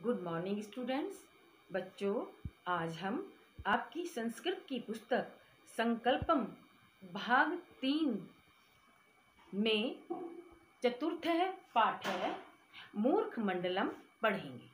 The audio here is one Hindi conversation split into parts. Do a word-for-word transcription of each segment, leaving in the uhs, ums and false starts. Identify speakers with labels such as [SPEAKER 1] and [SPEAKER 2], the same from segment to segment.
[SPEAKER 1] Good morning students. बच्चों, आज हम आपकी संस्कृत की पुस्तक संकल्पम भाग तीन में चतुर्थ पाठ है मूर्ख मंडलम पढ़ेंगे।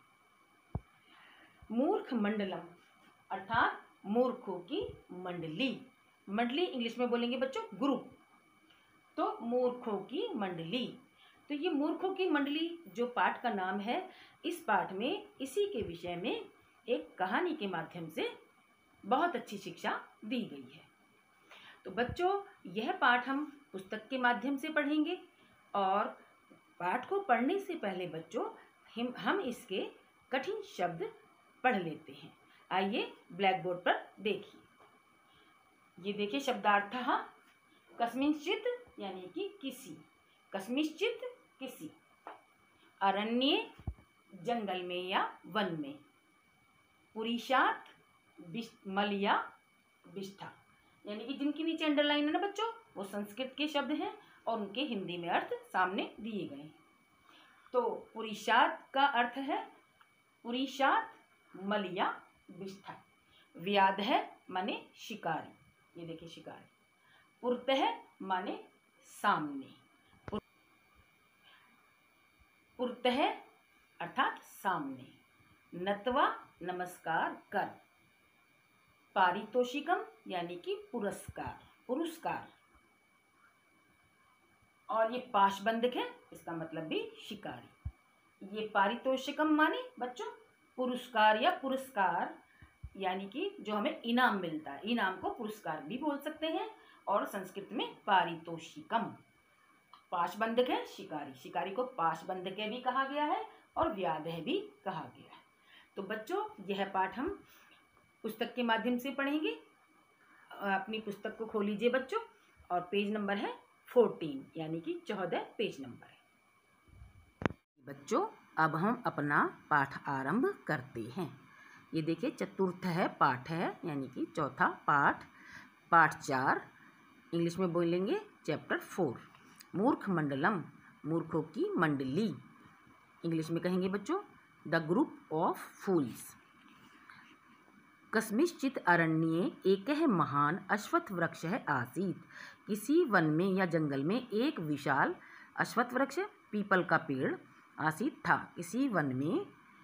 [SPEAKER 1] मूर्ख मंडलम अर्थात मूर्खों की मंडली। मंडली इंग्लिश में बोलेंगे बच्चों ग्रुप, तो मूर्खों की मंडली। तो ये मूर्खों की मंडली जो पाठ का नाम है, इस पाठ में इसी के विषय में एक कहानी के माध्यम से बहुत अच्छी शिक्षा दी गई है। तो बच्चों, यह पाठ हम पुस्तक के माध्यम से पढ़ेंगे और पाठ को पढ़ने से पहले बच्चों हम हम इसके कठिन शब्द पढ़ लेते हैं। आइए ब्लैक बोर्ड पर देखिए। ये देखिए शब्दार्थ। कस्मिंश्चित यानी कि किसी, कस्मिंश्चित किसी, अरण्ये जंगल में या वन में, पुरीशात मल या विष्ठा, यानी कि जिनके नीचे अंडरलाइन है ना बच्चों, वो संस्कृत के शब्द हैं और उनके हिंदी में अर्थ सामने दिए गए हैं। तो पुरीशात का अर्थ है पुरीशात मल या विष्ठा। व्याध है माने शिकारी, ये देखिए शिकारी। पुरतः माने सामने, पुरतः अर्थात सामने। नत्वा नमस्कार कर, पारितोषिकम यानी कि पुरस्कार, पुरस्कार। और ये पाशबंधक है, इसका मतलब भी शिकारी। ये पारितोषिकम माने बच्चों पुरस्कार या पुरस्कार, यानी कि जो हमें इनाम मिलता है। इनाम को पुरस्कार भी बोल सकते हैं और संस्कृत में पारितोषिकम। पाशबंधक है शिकारी, शिकारी को पाशबंधक भी कहा गया है और व्याधः भी कहा गया है। तो बच्चों, यह पाठ हम पुस्तक के माध्यम से पढ़ेंगे। अपनी पुस्तक को खोल लीजिए बच्चों, और पेज नंबर है फोर्टीन, यानी कि चौदह पेज नंबर है। बच्चों, अब हम अपना पाठ आरंभ करते हैं। ये देखिए चतुर्थ है पाठ है, यानी कि चौथा पाठ, पाठ चार, इंग्लिश में बोलेंगे चैप्टर फोर। मूर्ख मंडलम, मूर्खों की मंडली, इंग्लिश में कहेंगे बच्चों द ग्रुप ऑफ फूल्स। कस्मिंश्चित् अरण्ये एकः महान अश्वत्थ वृक्ष आसीत्। किसी वन में या जंगल में एक विशाल अश्वत्थ वृक्ष, पीपल का पेड़ आसीत् था। किसी वन में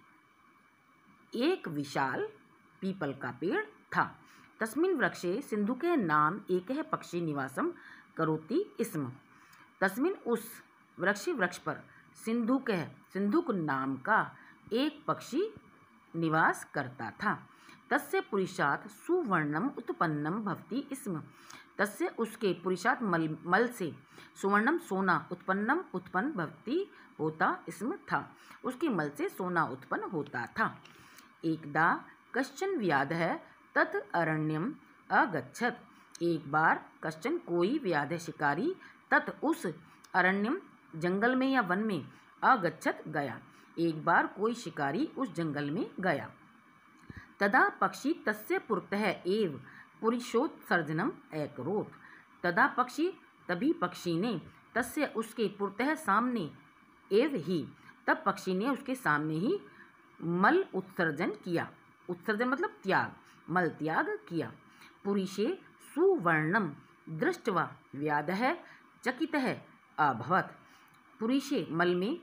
[SPEAKER 1] एक विशाल पीपल का पेड़ था। तस्मिन् वृक्षे सिंधुके नाम एकः पक्षी निवासम करोति स्म। तस्मिन् उस वृक्ष वृक्ष पर सिंधुकः, सिंधुक नाम का एक पक्षी निवास करता था। तस्य पुरुषात् सुवर्णम उत्पन्नम भवति स्म। तस्य उसके पुरुषात् मल मल से सुवर्णम सोना उत्पन्नम उत्पन्न भवति होता स्म था। उसके मल से सोना उत्पन्न होता था। एकदा कश्चन व्याधः तत् अरण्यम अगच्छत्। एक बार कश्चन कोई व्याधः शिकारी तत् उस अरण्यम जंगल में या वन में अगच्छत् गया। एक बार कोई शिकारी उस जंगल में गया। तदा पक्षी तस्य पुरतः एव पुरुषोत्सर्जनम अकरोत्। तदा पक्षी तभी पक्षी ने तस्य उसके पुरतः सामने एव ही, तब पक्षी ने उसके सामने ही मल उत्सर्जन किया। उत्सर्जन मतलब त्याग, मल त्याग किया। पुरुषे सुवर्णम दृष्ट्वा व्याधः चकितः अभवत्। पुरुषे मल में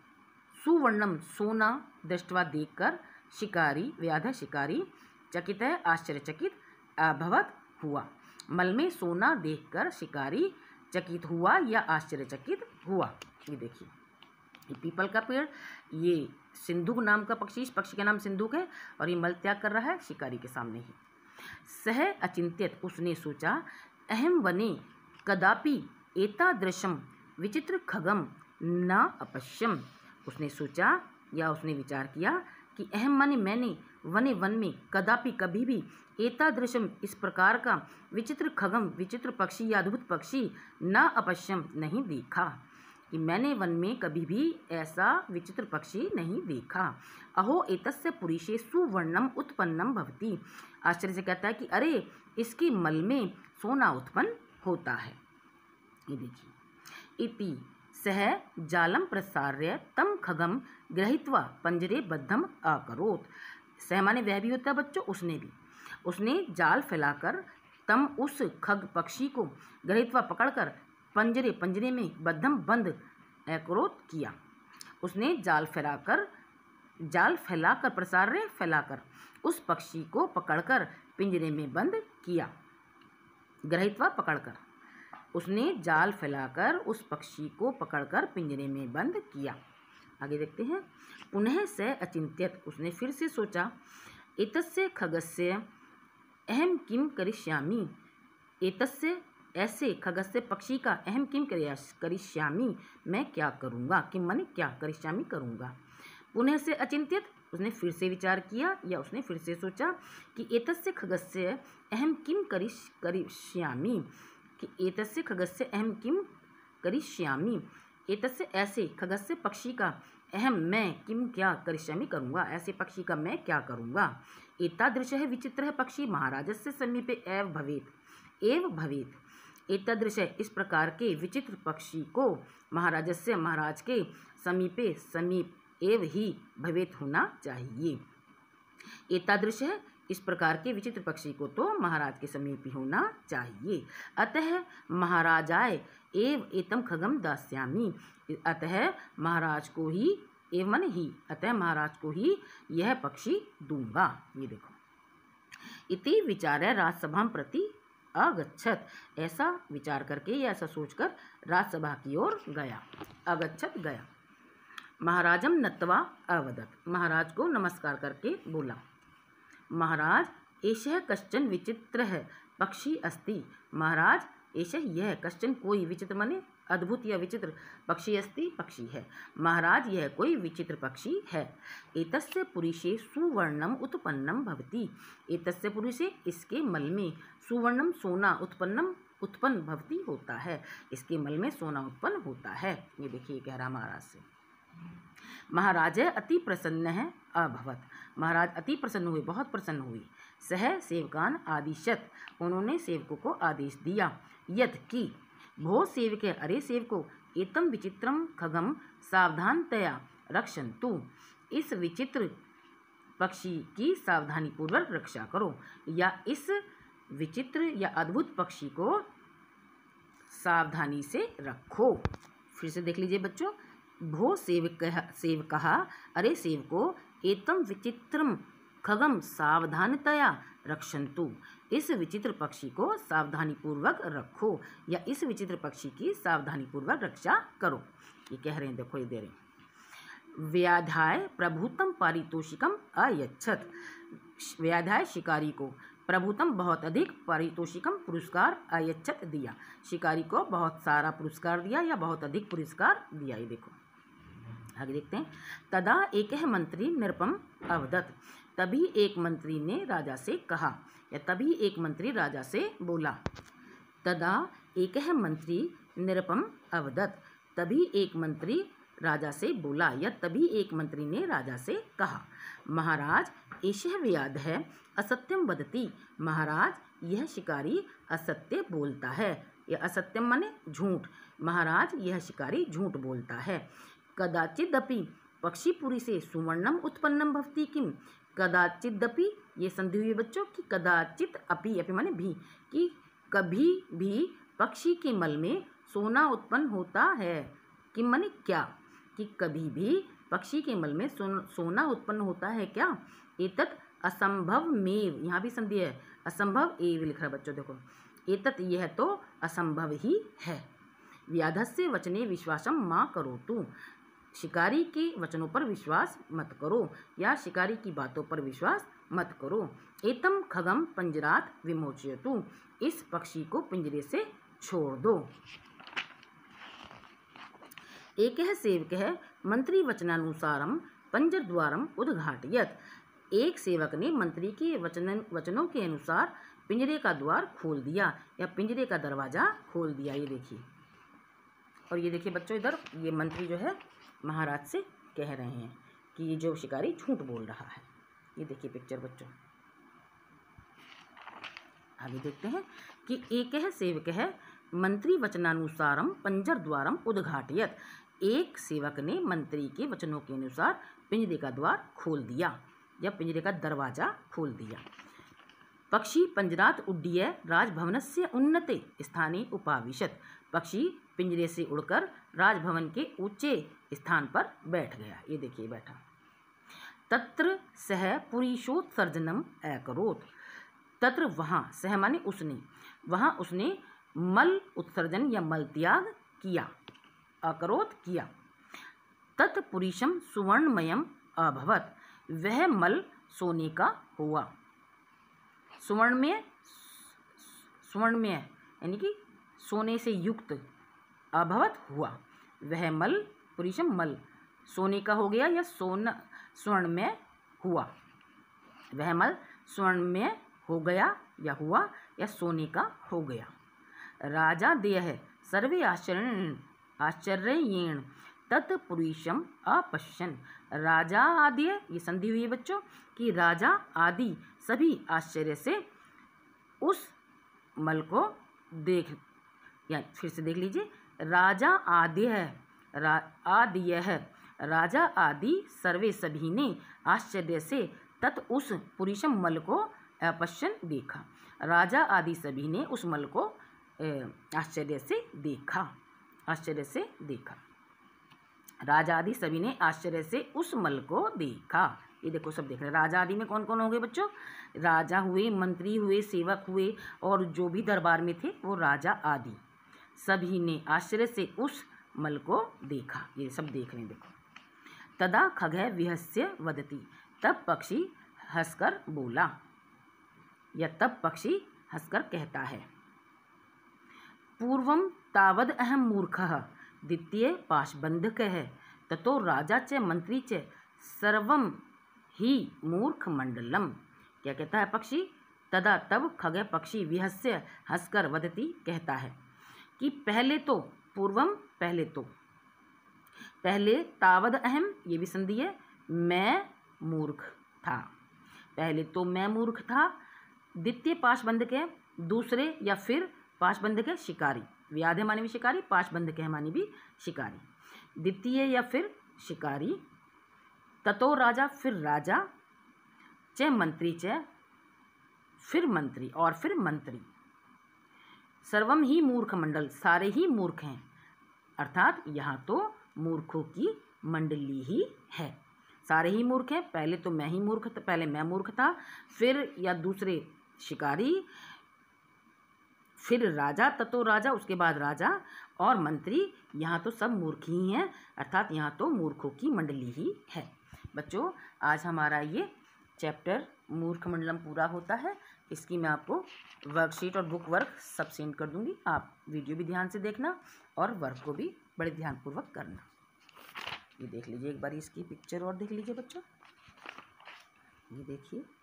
[SPEAKER 1] सुवर्णम सोना दृष्ट्वा देखकर शिकारी व्याधः शिकारी चकितः आश्चर्यचकित अभवत् हुआ। मल में सोना देखकर शिकारी चकित हुआ या आश्चर्यचकित हुआ। ये देखिए ये पीपल का पेड़, ये सिंधुक नाम का पक्षी, इस पक्षी का नाम सिंधुक है और ये मल त्याग कर रहा है शिकारी के सामने ही। सह अचिंत्यत, उसने सोचा, अहम वने कदापि एतादृशम विचित्र खगम न अपश्यम। उसने सोचा या उसने विचार किया कि अहम माने मैंने, वने वन में, कदापि कभी भी, एतादृशम इस प्रकार का, विचित्र खगम विचित्र पक्षी या अद्भुत पक्षी, न अपश्यम नहीं देखा, कि मैंने वन में कभी भी ऐसा विचित्र पक्षी नहीं देखा। अहो एतस्य पुरुषे सुवर्णम उत्पन्नम भवति। आश्चर्य से कहता है कि अरे इसकी मल में सोना उत्पन्न होता है। ये देखिए इति सह जालम प्रसार्य तम खगम गृहीत्वा पंजरे बद्धम अकरोत्। सह माने वह भी होता है बच्चों, उसने भी, उसने जाल फैलाकर तम उस खग पक्षी को गृहीत्वा पकड़कर पंजरे पंजरे में बद्धम बंद अकरोत् किया। उसने जाल फैलाकर जाल फैलाकर प्रसार्य फैलाकर उस पक्षी को पकड़कर पिंजरे में बंद किया। गृहीत्वा पकड़कर, उसने जाल फैलाकर उस पक्षी को पकड़कर पिंजरे में बंद किया। आगे देखते हैं। पुनः स अचिंत्यत, उसने फिर से सोचा, एतस्य खगस्य अहम किम करिष्यामि, एतस्य ऐसे खगस्य पक्षी का अहम किम करिष्यामि, मैं क्या करूँगा, किम माने क्या, करिष्यामि करूँगा। पुनः से अचिंत्यत, उसने फिर से विचार किया या उसने फिर से सोचा कि एतस्य खगस्य अहम किम करिष् करिष्यामि, कि एतस्य खगस्य अहम किम करिष्यामि, एतस्य ऐसे खगस्य पक्षी का अहम मैं किम क्या करिष्यामि करूँगा, ऐसे पक्षी का मैं क्या करूँगा। एतादृशः विचित्रः पक्षी महाराजस्य समीपे एव भवेत् एव भवेत्। एतादृशः इस प्रकार के विचित्र पक्षी को महाराजस्य महाराज के समीपे समीप एव ही भवेत होना चाहिए। एतादृशः इस प्रकार के विचित्र पक्षी को तो महाराज के समीप ही होना चाहिए। अतः महाराजाय एव एतम खगम दास्यामि, अतः महाराज को ही, एवं ही, अतः महाराज को ही यह पक्षी दूंगा। ये देखो, इति विचार्य राजसभा प्रति अगच्छत, ऐसा विचार करके या ऐसा सोचकर राजसभा की ओर गया। अगच्छत गया। महाराजम नत्वा अवदत, महाराज को नमस्कार करके बोला, महाराज एषः कश्चन विचित्रः पक्षी अस्ति, महाराज एषः यह कश्चन कोई, विचित्र माने अद्भुत या विचित्र, पक्षी अस्ति पक्षी है, महाराज यह कोई विचित्र पक्षी है। एतस्य पुरुषे सुवर्णम उत्पन्नम भवति, एतस्य पुरुषे इसके मल में सुवर्णम सोना उत्पन्नम उत्पन्न भवति होता है, इसके मल में सोना उत्पन्न होता है। ये देखिए कह रहा महाराज से। महाराज अति प्रसन्न है अभवत, महाराज अति प्रसन्न हुए, बहुत प्रसन्न हुए। सह सेवकान आदिशत, उन्होंने सेवकों को आदेश दिया, यद कि भो सेवके, अरे सेवको, एतम विचित्रम खगम सावधानतया रक्षन्तु, इस विचित्र पक्षी की सावधानी पूर्वक रक्षा करो, या इस विचित्र या अद्भुत पक्षी को सावधानी से रखो। फिर से देख लीजिए बच्चों। भो सेवक सेवकः, अरे सेवको, एतम विचित्रम खगम सावधानतया रक्षन्तु, इस विचित्र पक्षी को सावधानी पूर्वक रखो, या इस विचित्र पक्षी की सावधानी पूर्वक रक्षा करो। ये कह रहे हैं, देखो ये दे रहे हैं। व्याध्याय प्रभुतम पारितोषिकम अयच्छत, व्याध्याय शिकारी को प्रभुतम बहुत अधिक पारितोषिकम पुरस्कार अयच्छत दिया, शिकारी को बहुत सारा पुरस्कार दिया या बहुत अधिक पुरस्कार दिया। ये देखो आगे देखते हैं। तदा एक मंत्री निरुपम अवदत, तभी एक मंत्री ने राजा से कहा, या तभी एक मंत्री राजा से बोला। तदा एक मंत्री निरुपम अवदत, तभी एक मंत्री राजा से बोला, या तभी एक मंत्री ने राजा से कहा, महाराज एषः व्याधः असत्यम वदति, महाराज यह शिकारी असत्य बोलता है, यह असत्यम माने झूठ, महाराज यह शिकारी झूठ बोलता है। कदाचिदपि पक्षीपुरी से सुवर्णम उत्पन्नम भवति किम, कदाचिदपि, ये संधि हुई बच्चों कि कदाचित अपि, अपि माने भी, कि कभी भी पक्षी के मल में सोना उत्पन्न होता है, किम माने क्या, कि कभी भी पक्षी के मल में सो, सोना उत्पन्न होता है क्या। एतत् असंभव मेव, यहाँ भी संधि है, असंभव एव लिख रहा है बच्चों देखो, एतत् यह तो असंभव ही है। व्याधस्य वचने विश्वासम माँ करोतु, शिकारी के वचनों पर विश्वास मत करो, या शिकारी की बातों पर विश्वास मत करो। एतम खगम पंजरात विमोचयतु, इस पक्षी को पिंजरे से छोड़ दो। एक सेवक है मंत्री वचनानुसारम पंजर द्वारम उद्घाटयत, एक सेवक ने मंत्री के वचन वचनों के अनुसार पिंजरे का द्वार खोल दिया, या पिंजरे का दरवाज़ा खोल दिया। ये देखिए, और ये देखिए बच्चों, इधर ये मंत्री जो है महाराज से कह रहे हैं कि ये जो शिकारी झूठ बोल रहा है। ये देखिए पिक्चर बच्चों। आगे देखते हैं कि एक है सेवक है मंत्री वचनानुसारम पंजर द्वारम उद्घाटयत, एक सेवक ने मंत्री के वचनों के अनुसार पिंजरे का द्वार खोल दिया या पिंजरे का दरवाजा खोल दिया। पक्षी पंजरात उड्डीय राजभवनस्य उन्नते स्थाने उपाविशत, पक्षी पिंजरे से उड़कर राजभवन के ऊंचे स्थान पर बैठ गया। ये देखिए बैठा। तत्र सह पुरीशोत्सर्जनम अकरोत्, तत्र वहाँ, सह माने उसने, वहाँ उसने मल उत्सर्जन या मल त्याग किया, अकरोत् किया। तत्पुरीशम सुवर्णमयम अभवत, वह मल सोने का हुआ। सुवर्णमय, सुवर्णमय यानी कि सोने से युक्त, अभवत हुआ, वह मल, पुरीशम मल सोने का हो गया या सोना स्वर्णमय हुआ, वह मल स्वर्णमय हो गया या हुआ या सोने का हो गया। राजा देह सर्वे आश्चर्य आश्चर्येण तत्पुरुषम अपश्यन, राजा आदि, ये संधि हुई है बच्चों कि राजा आदि सभी आश्चर्य से उस मल को देख, या फिर से देख लीजिए, राजा आदि है, रा, आदि है, राजा आदि सर्वे सभी ने आश्चर्य से तत् उस पुरुषम मल को अपश्यन देखा, राजा आदि सभी ने उस मल को आश्चर्य से देखा, आश्चर्य से देखा, राजा आदि सभी ने आश्चर्य से उस मल को देखा। ये देखो सब देख रहे हैं। राजा आदि में कौन कौन हो गए बच्चों? राजा हुए, मंत्री हुए, सेवक हुए और जो भी दरबार में थे वो राजा आदि सभी ने आश्चर्य से उस मल को देखा। ये सब देख रहे हैं देखो। तदा खगः विहस्य वदति, तब पक्षी हंसकर बोला या तब पक्षी हंसकर कहता है। पूर्वम तावद अहम मूर्खः द्वितीय पाशबंधकः ततो राजा च मंत्री च सर्वम ही मूर्ख मंडलम। क्या कहता है पक्षी? तदा तब खगः पक्षी विहस्य हंसकर वदति कहता है कि पहले तो, पूर्वम पहले तो, पहले तावद अहम ये भी संधि है, मैं मूर्ख था, पहले तो मैं मूर्ख था। द्वितीय पाशबंधक है, दूसरे या फिर पाशबंधक है शिकारी, व्याध माने भी शिकारी, पाशबंधक है माने भी शिकारी, द्वितीय या फिर शिकारी। ततो राजा फिर राजा, च मंत्री च फिर मंत्री और फिर मंत्री, सर्वम ही मूर्ख मंडल सारे ही मूर्ख हैं, अर्थात यहाँ तो मूर्खों की मंडली ही है, सारे ही मूर्ख हैं। पहले तो मैं ही मूर्ख था, पहले मैं मूर्ख था, फिर या दूसरे शिकारी, फिर राजा, ततो राजा उसके बाद राजा और मंत्री, यहाँ तो सब मूर्ख ही हैं, अर्थात यहाँ तो मूर्खों की मंडली ही है। बच्चों आज हमारा ये चैप्टर मूर्ख मंडलम पूरा होता है। इसकी मैं आपको वर्कशीट और बुक वर्क सब सेंड कर दूँगी, आप वीडियो भी ध्यान से देखना और वर्क को भी बड़े ध्यानपूर्वक करना। ये देख लीजिए एक बार इसकी पिक्चर और देख लीजिए बच्चों, ये देखिए।